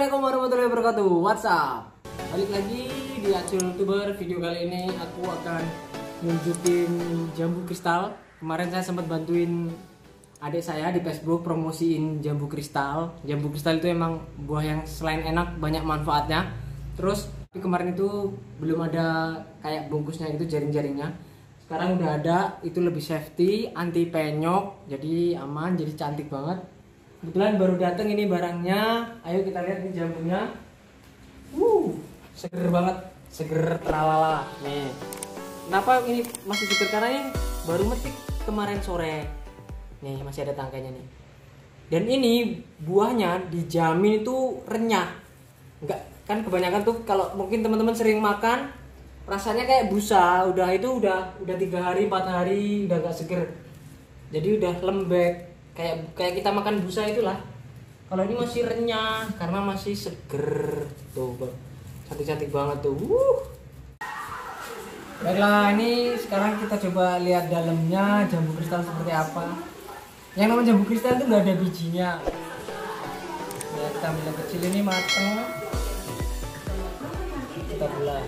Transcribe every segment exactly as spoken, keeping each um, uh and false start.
Assalamualaikum warahmatullahi wabarakatuh. What's up? Balik lagi di Acul YouTuber. Video kali ini aku akan nunjukin jambu kristal. Kemarin saya sempat bantuin adik saya di Facebook promosiin jambu kristal. Jambu kristal itu emang buah yang selain enak banyak manfaatnya. Terus tapi kemarin itu belum ada kayak bungkusnya itu, jaring-jaringnya. Sekarang udah ada, itu lebih safety, anti penyok, jadi aman, jadi cantik banget. Kebetulan baru datang ini barangnya. Ayo kita lihat nih jambunya. Wuh, seger banget, seger tralala. Nih, kenapa ini masih seger? Karena ini baru metik kemarin sore. Nih masih ada tangkainya nih. Dan ini buahnya dijamin itu renyah. Enggak, kan kebanyakan tuh kalau mungkin teman-teman sering makan rasanya kayak busa. Udah itu udah udah tiga hari empat hari udah gak seger. Jadi udah lembek. Kayak kayak kita makan busa itulah. Kalau ini masih renyah karena masih seger. Tuh, cantik-cantik banget tuh. Wuh. Baiklah, ini sekarang kita coba lihat dalamnya jambu kristal seperti apa. Yang namanya jambu kristal itu nggak ada bijinya. Ya, kita ambil yang kecil ini mateng. Kita belah.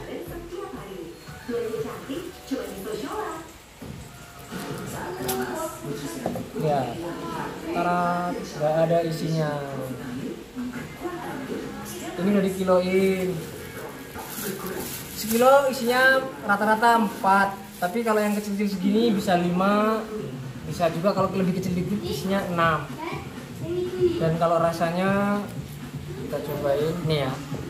Ya, tarat, nggak ada isinya. Ini udah dikiloin. Sekilo isinya rata-rata empat. Tapi kalau yang kecil-kecil segini bisa lima. Bisa juga kalau lebih kecil dikit isinya enam. Dan kalau rasanya kita cobain nih ya.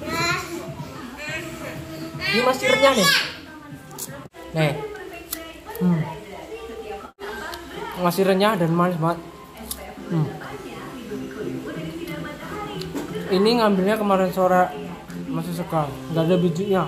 Ini masih renyah nih. Nih. Hmm. Masih renyah dan manis banget. Hmm. Ini ngambilnya kemarin sore, masih segar, nggak ada bijinya.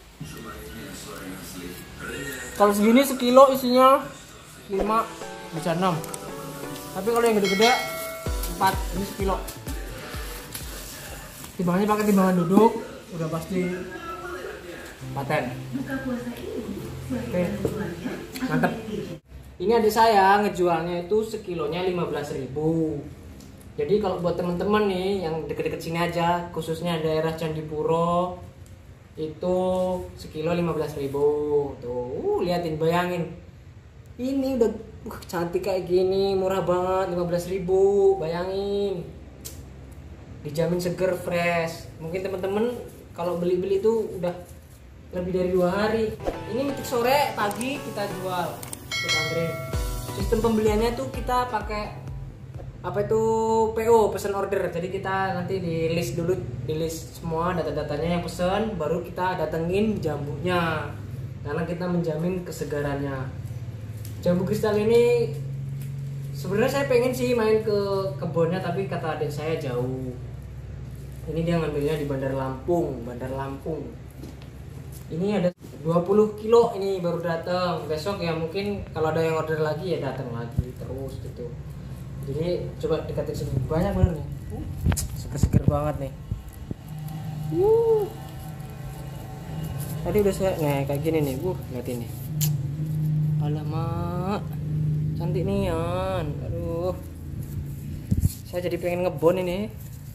Kalau segini sekilo isinya lima, bisa enam. Tapi kalau yang gede-gede empat, ini sekilo. Timbangannya pakai timbangan duduk, udah pasti paten. Oke, mantep. Ini adik saya ngejualnya itu sekilonya lima belas ribu. Jadi kalau buat teman-teman nih yang deket-deket sini aja, khususnya daerah Candipuro, itu sekilo lima belas ribu. Tuh, liatin, bayangin. Ini udah uh, cantik kayak gini, murah banget, lima belas ribu. Bayangin. Dijamin seger, fresh. Mungkin teman-teman kalau beli-beli itu udah lebih dari dua hari. Ini metik sore, pagi kita jual. Sistem pembeliannya tuh kita pakai apa itu P O, pesan order. Jadi kita nanti di list dulu, di list semua data-datanya yang pesan, baru kita datengin jambunya. Karena kita menjamin kesegarannya. Jambu kristal ini sebenarnya saya pengen sih main ke kebunnya, tapi kata adik saya jauh. Ini dia ngambilnya di Bandar Lampung, Bandar Lampung. Ini ada dua puluh kilo ini baru datang. Besok ya mungkin kalau ada yang order lagi ya datang lagi terus gitu. Jadi coba dekatin sini, banyak banget nih. Uh, seger-seger banget nih. Uh. Tadi udah saya nih kayak gini nih. Uh, lihat ini. Alamak. Cantik nih Yan. Aduh. Saya jadi pengen ngebon ini.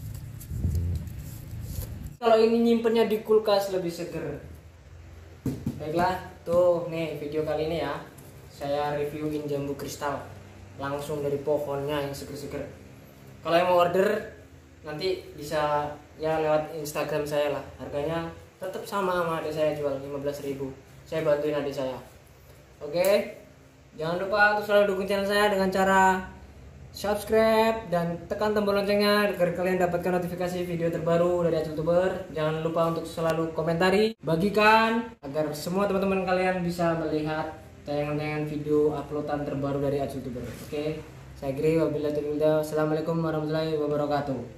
Kalau ini nyimpennya di kulkas lebih seger. Baiklah, tuh nih video kali ini ya. Saya reviewin jambu kristal langsung dari pohonnya yang seger-seger. Kalau yang mau order nanti bisa ya lewat Instagram saya lah. Harganya tetap sama sama adik saya, jual lima belas ribu. Saya bantuin adik saya. Oke. Jangan lupa untuk selalu dukung channel saya dengan cara subscribe dan tekan tombol loncengnya agar kalian dapatkan notifikasi video terbaru dari Acul YouTuber. Jangan lupa untuk selalu komentari, bagikan agar semua teman-teman kalian bisa melihat tayangan-tayangan video uploadan terbaru dari Acul YouTuber. Oke, saya Giri, wabillahi taufiq. Assalamualaikum warahmatullahi wabarakatuh.